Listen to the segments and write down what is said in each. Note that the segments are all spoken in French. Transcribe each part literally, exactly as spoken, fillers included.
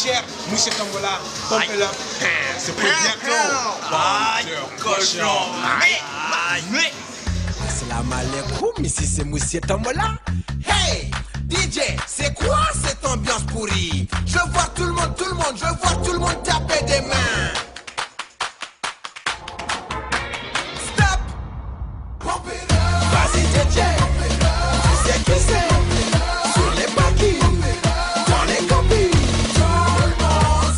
cher. Monsieur Tombola, pompez-le. C'est pour bientôt. Aïe, cochon. Aïe. Salam alaikum, ici c'est Monsieur Tombola. Hey, D J, c'est quoi cette ambiance pourrie? Je vois tout le monde, tout le monde, je vois tout le monde taper des mains. Stop. Vas-y D J, tu sais qui c'est? Sur les paquets, dans les copies, tout le monde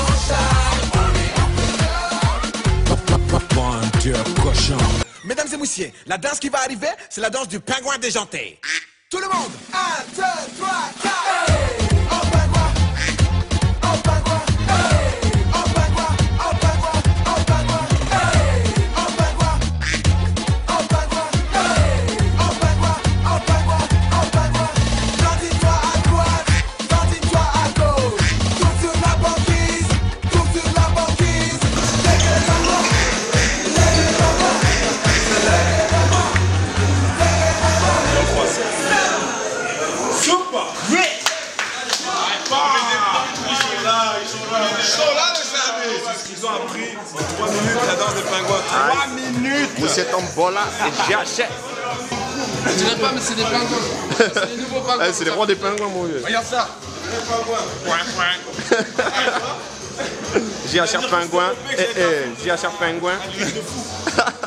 s'en charge. Bon Dieu, cochon. Mesdames et messieurs, la danse qui va arriver, c'est la danse du pingouin déjanté. Tout le monde, un, deux, trois, quatre. Hey, au pingouin, au pingouin, hey, au pingouin, au pingouin, au pingouin, hey, au pingouin, au pingouin, hey, au pingouin, au pingouin, au pingouin. Tendis-toi à droite, tendis-toi à gauche. Tout sur la banquise, tout sur la banquise. Lève les ballons, lève les ballons, lève les ballons. Super! Great! Ils sont là, ils sont là. Ils sont là, les services. C'est ce qu'ils ont appris en trois minutes, la danse des pingouins. trois minutes! Monsieur Tombola et G H F. Je dirais pas, mais c'est des pingouins. C'est des nouveaux pingouins. C'est les rois des pingouins, mon vieux. Regarde ça! Les pingouins. Point, point. G H F pingouin. Eh, eh, G H F pingouin.